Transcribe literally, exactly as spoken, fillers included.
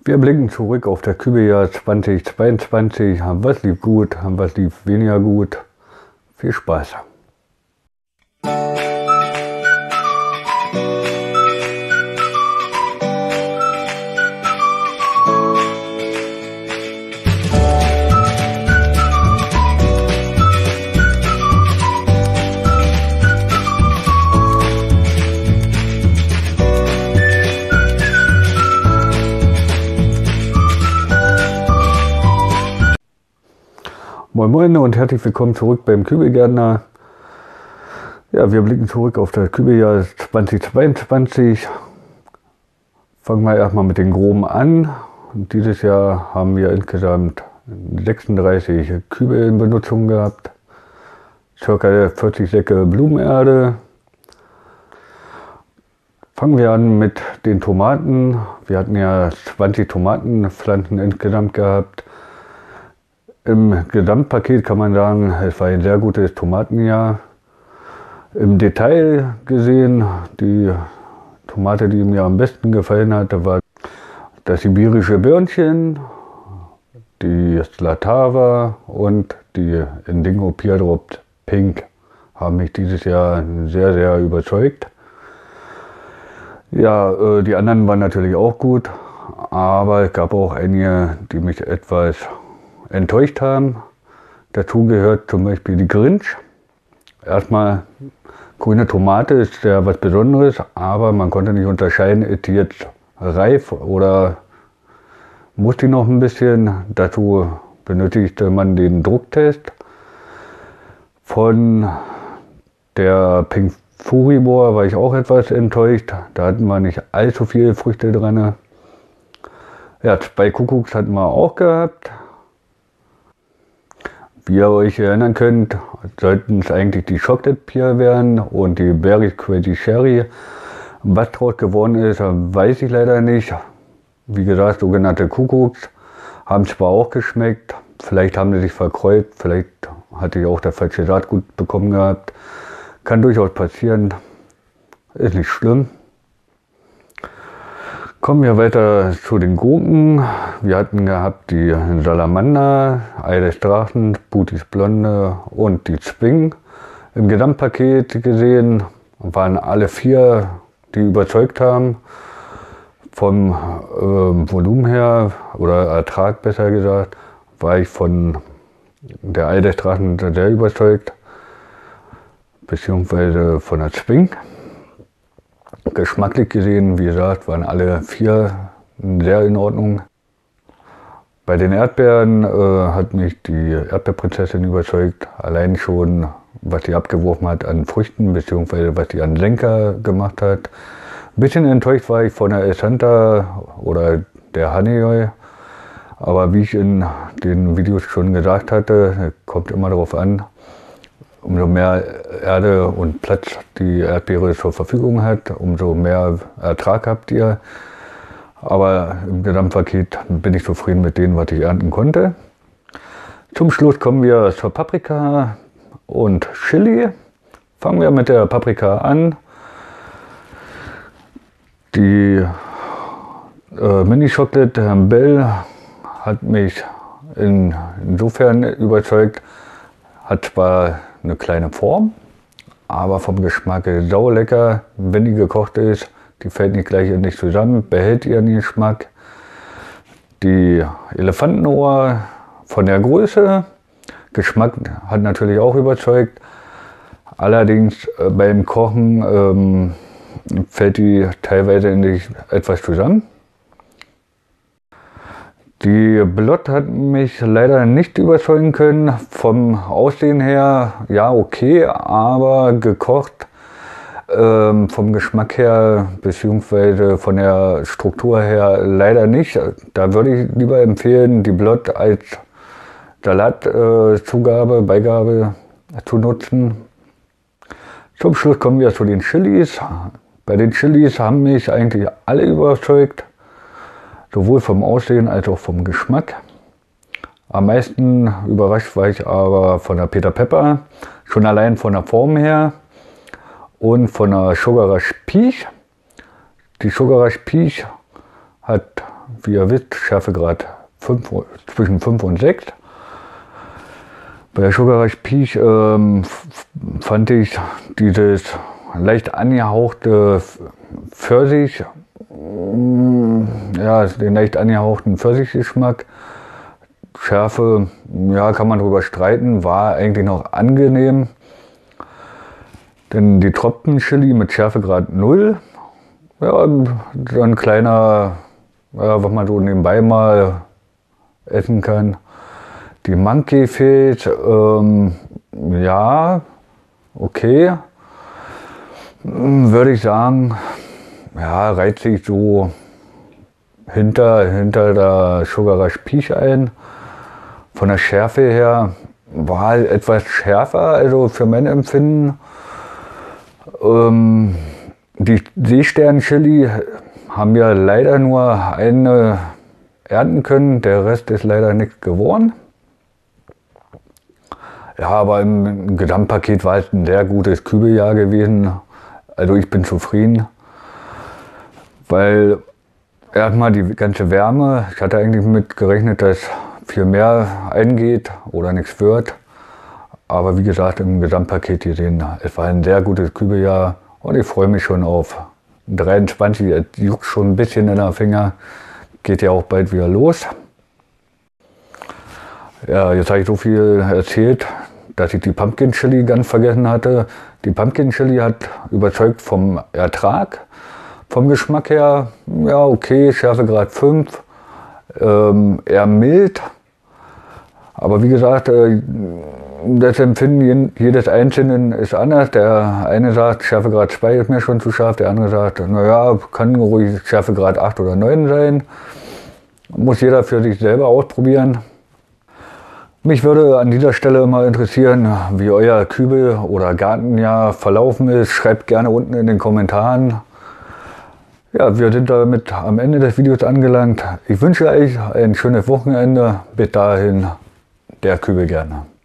Wir blicken zurück auf das Kübeljahr zweitausendzweiundzwanzig, was lief gut, was lief weniger gut. Viel Spaß! Moin Moin und herzlich willkommen zurück beim Kübelgärtner. Ja, wir blicken zurück auf das Kübeljahr zweitausendzweiundzwanzig. Fangen wir erstmal mit den Groben an. Und dieses Jahr haben wir insgesamt sechsunddreißig Kübel in Benutzung gehabt, ca. vierzig Säcke Blumenerde. Fangen wir an mit den Tomaten. Wir hatten ja zwanzig Tomatenpflanzen insgesamt gehabt. Im Gesamtpaket kann man sagen, es war ein sehr gutes Tomatenjahr. Im Detail gesehen, die Tomate, die mir am besten gefallen hat, war das sibirische Birnchen, die Slatava und die Indigo Peardrop Pink haben mich dieses Jahr sehr, sehr überzeugt. Ja, die anderen waren natürlich auch gut, aber es gab auch einige, die mich etwas enttäuscht haben. Dazu gehört zum Beispiel die Grinch. Erstmal, grüne Tomate ist ja was Besonderes, aber man konnte nicht unterscheiden, ist die jetzt reif oder muss die noch ein bisschen. Dazu benötigte man den Drucktest. Von der Pink Furibor war ich auch etwas enttäuscht. Da hatten wir nicht allzu viele Früchte dran. Ja, zwei Kuckucks hatten wir auch gehabt. Wie ihr euch erinnern könnt, sollten es eigentlich die Chocolate Pear werden und die Berry Crazy Cherry. Was draus geworden ist, weiß ich leider nicht. Wie gesagt, sogenannte Kuckucks haben zwar auch geschmeckt, vielleicht haben sie sich verkreuzt, vielleicht hatte ich auch das falsche Saatgut bekommen gehabt. Kann durchaus passieren, ist nicht schlimm. Kommen wir weiter zu den Gurken. Wir hatten gehabt die Salamander, Ei des Drachen, Booties Blonde und die Zwing. Im Gesamtpaket gesehen waren alle vier, die überzeugt haben. Vom äh, Volumen her, oder Ertrag besser gesagt, war ich von der Ei des Drachen sehr überzeugt, beziehungsweise von der Zwing. Geschmacklich gesehen, wie gesagt, waren alle vier sehr in Ordnung. Bei den Erdbeeren äh, hat mich die Erdbeerprinzessin überzeugt, allein schon, was sie abgeworfen hat an Früchten, beziehungsweise was sie an Lenker gemacht hat. Ein bisschen enttäuscht war ich von der Esanta oder der Honeyjoy, aber wie ich in den Videos schon gesagt hatte, kommt immer darauf an, umso mehr Erde und Platz die Erdbeere zur Verfügung hat, umso mehr Ertrag habt ihr. Aber im Gesamtpaket bin ich zufrieden mit dem, was ich ernten konnte. Zum Schluss kommen wir zur Paprika und Chili. Fangen wir mit der Paprika an. Die äh, Mini Chocolate Belle hat mich in, insofern überzeugt, hat zwar eine kleine Form, aber vom Geschmack ist sau lecker. Wenn die gekocht ist, die fällt nicht gleich in sich zusammen, behält ihren Geschmack. Die Elefantenohr von der Größe, Geschmack hat natürlich auch überzeugt. Allerdings äh, beim Kochen ähm, fällt die teilweise in sich etwas zusammen. Die Blot hat mich leider nicht überzeugen können. Vom Aussehen her, ja okay, aber gekocht, ähm, vom Geschmack her, beziehungsweise von der Struktur her leider nicht. Da würde ich lieber empfehlen, die Blot als Salatzugabe, äh, Beigabe zu nutzen. Zum Schluss kommen wir zu den Chilis. Bei den Chilis haben mich eigentlich alle überzeugt. Sowohl vom Aussehen als auch vom Geschmack. Am meisten überrascht war ich aber von der Peter Pepper, schon allein von der Form her und von der Sugar Rush Peach. Die Sugar Rush Peach hat wie ihr wisst, Schärfegrad fünf, zwischen fünf und sechs. Bei der Sugar Rush Peach ähm, fand ich dieses leicht angehauchte Pfirsich, ja, den leicht angehauchten Pfirsichgeschmack. Schärfe, ja, kann man drüber streiten, war eigentlich noch angenehm. Denn die Tropfen-Chili mit Schärfegrad null, ja, so ein kleiner, ja, was man so nebenbei mal essen kann. Die Monkey Fish, ähm, ja, okay. Würde ich sagen, ja, reiht sich so hinter, hinter der Sugar Rush Peach ein. Von der Schärfe her war es etwas schärfer, also für mein Empfinden. Ähm, die Seestern-Chili haben ja leider nur eine ernten können, der Rest ist leider nichts geworden. Ja, aber im Gesamtpaket war es ein sehr gutes Kübeljahr gewesen. Also ich bin zufrieden, weil erstmal die ganze Wärme, ich hatte eigentlich mit gerechnet, dass viel mehr eingeht oder nichts wird. Aber wie gesagt, im Gesamtpaket gesehen, es war ein sehr gutes Kübeljahr und ich freue mich schon auf dreiundzwanzig. Es juckt schon ein bisschen in den Finger, geht ja auch bald wieder los. Ja, jetzt habe ich so viel erzählt, dass ich die Pumpkin Chili ganz vergessen hatte. Die Pumpkin Chili hat überzeugt vom Ertrag, vom Geschmack her, ja okay, Schärfegrad fünf, ähm, eher mild. Aber wie gesagt, äh, das Empfinden jedes Einzelnen ist anders. Der eine sagt, Schärfegrad zwei ist mir schon zu scharf, der andere sagt, naja, kann ruhig Schärfegrad acht oder neun sein. Muss jeder für sich selber ausprobieren. Mich würde an dieser Stelle mal interessieren, wie euer Kübel- oder Gartenjahr verlaufen ist. Schreibt gerne unten in den Kommentaren. Ja, wir sind damit am Ende des Videos angelangt. Ich wünsche euch ein schönes Wochenende. Bis dahin, der Kübelgärtner.